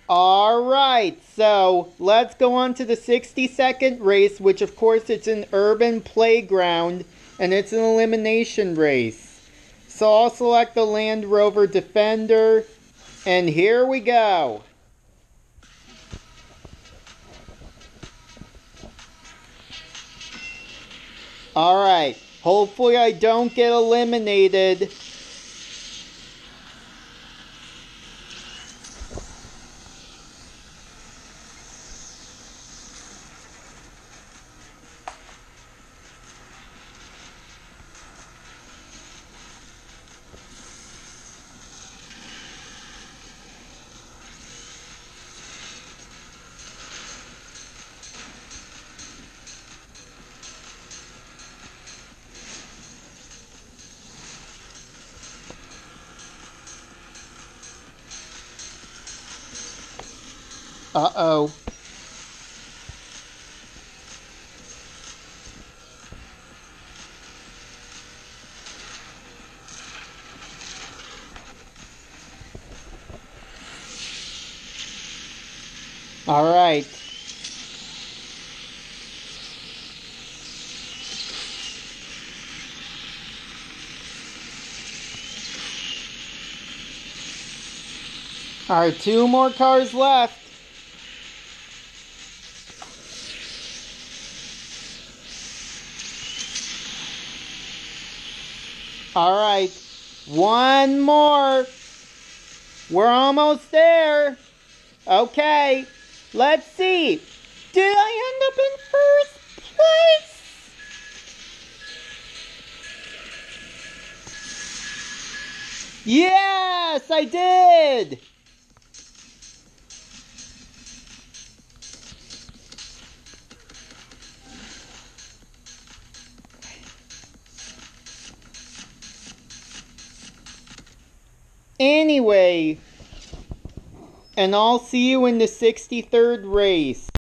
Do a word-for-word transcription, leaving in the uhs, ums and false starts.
Alright, so let's go on to the sixty second race, which of course it's an urban playground, and it's an elimination race. So I'll select the Land Rover Defender, and here we go. Alright, hopefully I don't get eliminated. Uh-oh. All right. All right, two more cars left. All right, one more. We're almost there. Okay, let's see. Did I end up in first place? Yes, I did. Anyway, and I'll see you in the sixty-third race.